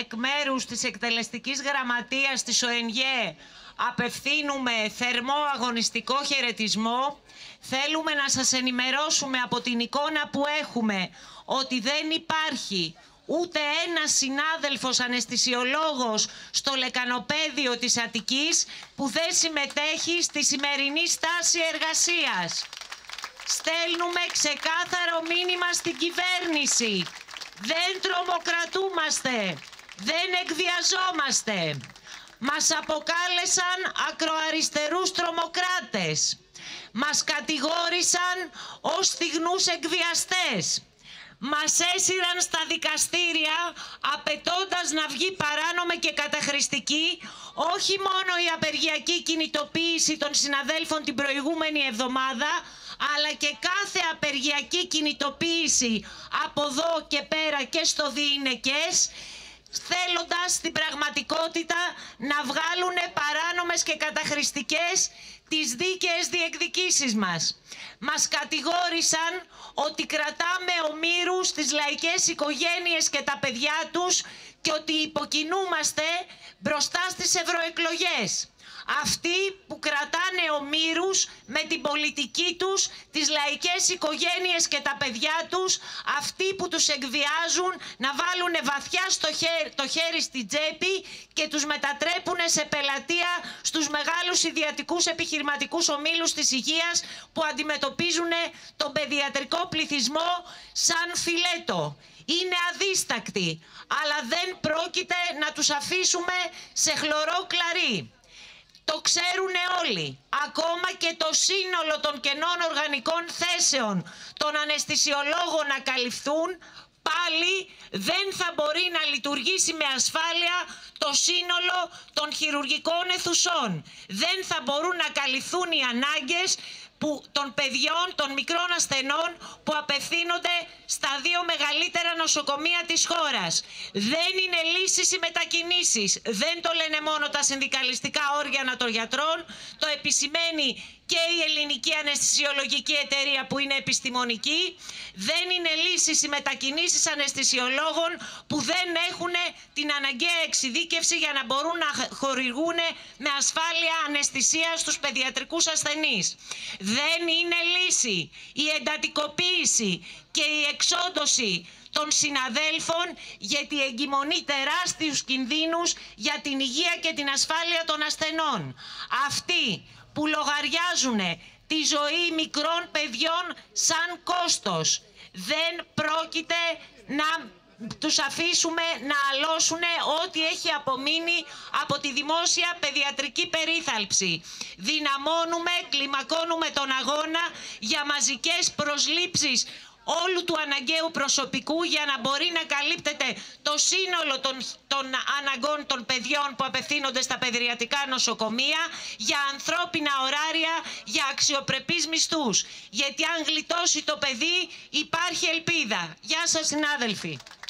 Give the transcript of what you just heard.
εκ μέρους της εκτελεστικής γραμματείας της ΟΕΝΓΕ απευθύνουμε θερμό αγωνιστικό χαιρετισμό. Θέλουμε να σας ενημερώσουμε από την εικόνα που έχουμε ότι δεν υπάρχει ούτε ένας συνάδελφος αναισθησιολόγος στο λεκανοπέδιο της Αττικής που δεν συμμετέχει στη σημερινή στάση εργασίας. Στέλνουμε ξεκάθαρο μήνυμα στην κυβέρνηση. Δεν τρομοκρατούμαστε, δεν εκβιαζόμαστε. Μας αποκάλεσαν ακροαριστερούς τρομοκράτες. Μας κατηγόρησαν ως στιγνούς εκβιαστές. Μας έσυραν στα δικαστήρια απαιτώντας να βγει παράνομη και καταχρηστική όχι μόνο η απεργιακή κινητοποίηση των συναδέλφων την προηγούμενη εβδομάδα, αλλά και κάθε απεργιακή κινητοποίηση από εδώ και πέρα και στο διηνεκές, θέλοντας στην πραγματικότητα να βγάλουν παράνομες και καταχρηστικές τις δίκαιες διεκδικήσεις μας. Μας κατηγόρησαν ότι κρατάμε ομήρους τις λαϊκές οικογένειες και τα παιδιά τους και ότι υποκινούμαστε μπροστά στις ευρωεκλογές. Αυτοί που κρατάνε ομήρους με την πολιτική τους τις λαϊκές οικογένειες και τα παιδιά τους, αυτοί που τους εκβιάζουν να βάλουν βαθιά το χέρι στην τσέπη και τους μετατρέπουν σε πελατεία στους μεγάλους ιδιωτικούς επιχειρηματικούς ομίλους της υγείας που αντιμετωπίζουν τον παιδιατρικό πληθυσμό σαν φιλέτο. Είναι αδίστακτοι, αλλά δεν πρόκειται να τους αφήσουμε σε χλωρό κλαρί. Το ξέρουν όλοι, ακόμα και το σύνολο των κενών οργανικών θέσεων των αναισθησιολόγων να καλυφθούν, πάλι δεν θα μπορεί να λειτουργήσει με ασφάλεια το σύνολο των χειρουργικών αιθουσών. Δεν θα μπορούν να καλυφθούν οι ανάγκες των παιδιών, των μικρών ασθενών που απευθύνονται στα δύο μεγαλύτερα νοσοκομεία της χώρας. Δεν είναι λύσεις οι μετακινήσεις. Δεν το λένε μόνο τα συνδικαλιστικά όργανα των γιατρών, το επισημαίνει και η Ελληνική Αναισθησιολογική Εταιρεία που είναι επιστημονική. Δεν είναι λύσεις οι μετακινήσεις αναισθησιολόγων που δεν έχουν την αναγκαία εξειδίκευση για να μπορούν να χορηγούν με ασφάλεια αναισθησία στους παιδιατρικούς ασθενείς. Δεν είναι λύση η εντατικοποίηση και η εξόντωση των συναδέλφων, γιατί εγκυμονεί τεράστιους κινδύνους για την υγεία και την ασφάλεια των ασθενών. Αυτοί που λογαριάζουν τη ζωή μικρών παιδιών σαν κόστος, δεν πρόκειται να τους αφήσουμε να αλώσουν ό,τι έχει απομείνει από τη δημόσια παιδιατρική περίθαλψη. Δυναμώνουμε, κλιμακώνουμε τον αγώνα για μαζικές προσλήψεις όλου του αναγκαίου προσωπικού για να μπορεί να καλύπτεται το σύνολο των αναγκών των παιδιών που απευθύνονται στα παιδιατρικά νοσοκομεία, για ανθρώπινα ωράρια, για αξιοπρεπείς μισθούς. Γιατί αν γλιτώσει το παιδί υπάρχει ελπίδα. Γεια σας συνάδελφοι.